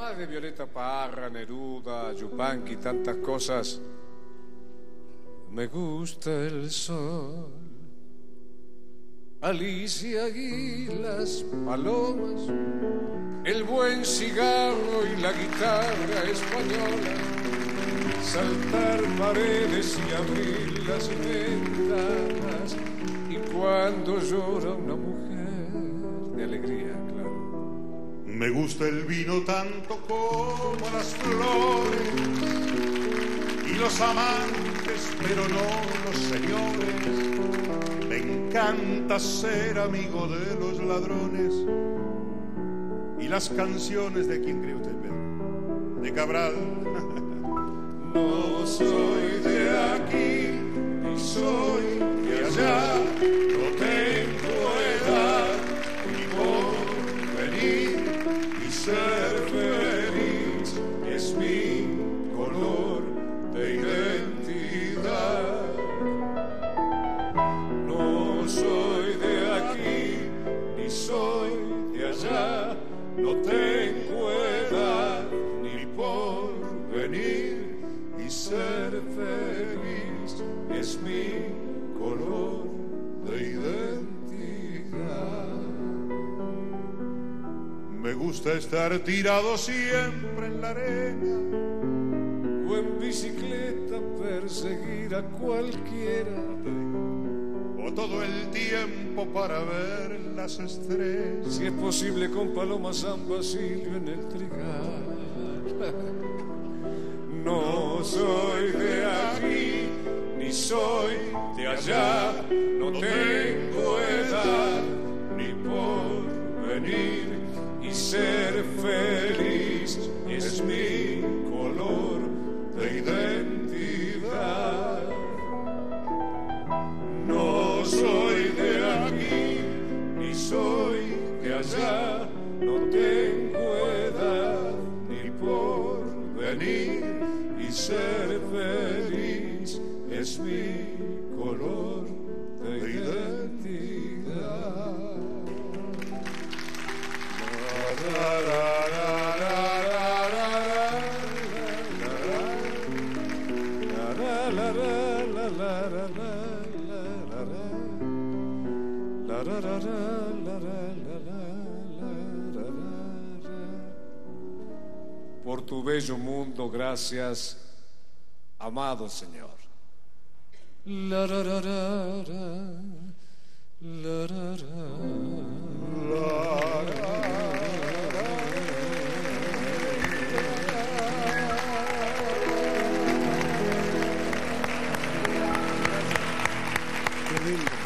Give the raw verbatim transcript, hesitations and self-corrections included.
Además de Violeta Parra, Neruda, Yupanqui y tantas cosas, me gusta el sol, Alicia y las palomas, el buen cigarro y la guitarra española, saltar paredes y abrir las ventanas, y cuando llora una mujer de alegría, claro. Me gusta el vino tanto como las flores y los amantes, pero no los señores. Me encanta ser amigo de los ladrones y las canciones de ¿quién cree usted, Pedro? De Cabral. No soy de aquí ni soy de allá, no tengo edad ni por venir, y ser feliz es mi color de identidad. No soy de aquí ni soy de allá, no tengo edad ni por venir, y ser feliz es mi color de identidad. Me gusta estar tirado siempre en la arena o en bicicleta perseguir a cualquiera, o todo el tiempo para ver las estrellas, si es posible con Paloma San Basilio en el trigal. No soy de aquí ni soy de allá, no tengo edad ni por venir, y ser feliz es mi color de identidad. No soy de aquí ni soy de allá, no tengo edad ni por venir, y ser feliz es mi color de identidad. La, la, la, la, por tu bello mundo, gracias, amado Señor. La, la, la, la, la, la, la, la. Qué lindo.